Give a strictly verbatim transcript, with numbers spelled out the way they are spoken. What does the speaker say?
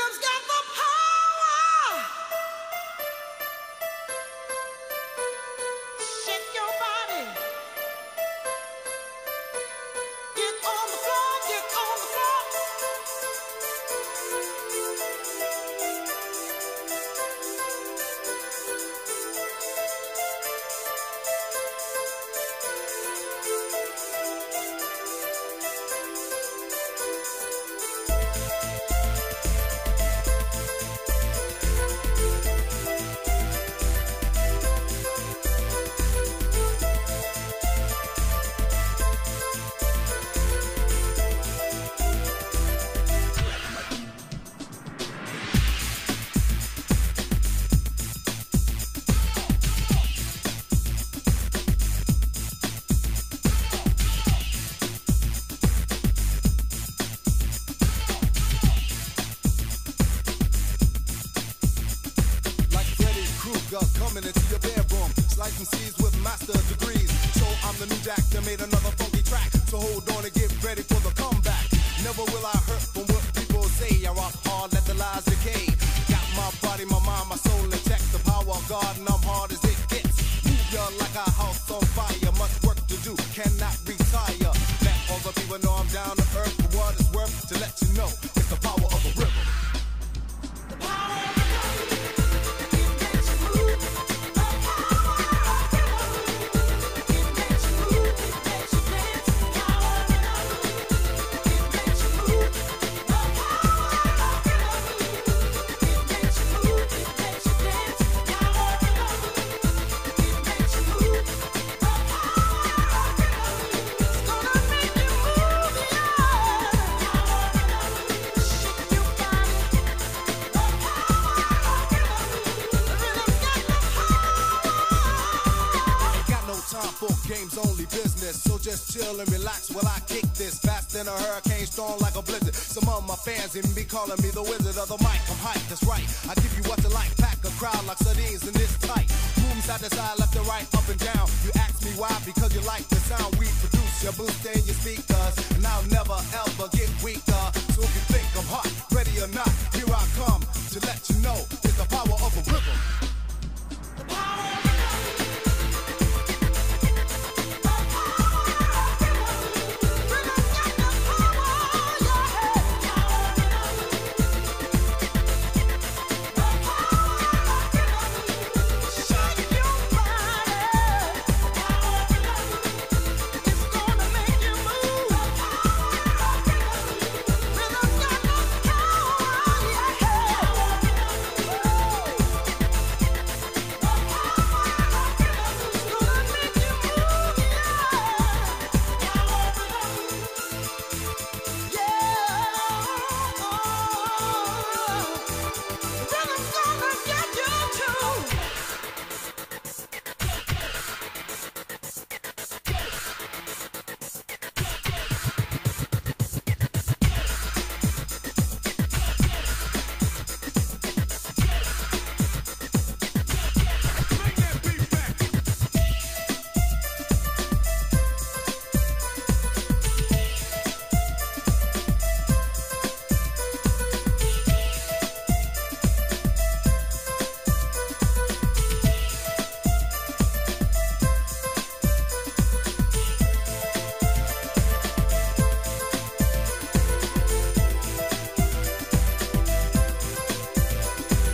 Coming into your bedroom, slicing seeds with master degrees. So I'm the new Jack that made another funky track. So hold on and get ready for the comeback. Never will I hurt from what people say. I rock hard, let the lies decay. Got my body, my mind, my soul intact. The power of God, and I'm hard as it gets. Move ya like a house on fire. Much work to do, cannot retire. Let all the people know I'm down to earth for what it's worth. To let you know, it's the power of a river. The power of a river. Game's only business, so just chill and relax while I kick this. Fast in a hurricane, storm like a blizzard. Some of my fans even be calling me the wizard of the mic. I'm hype, that's right. I give you what you like, pack a crowd like sardines in this tight. Boom side to side, left and right, up and down. You ask me why? Because you like the sound we produce. You're boosting your speakers, and I'll never ever get weaker. So if you think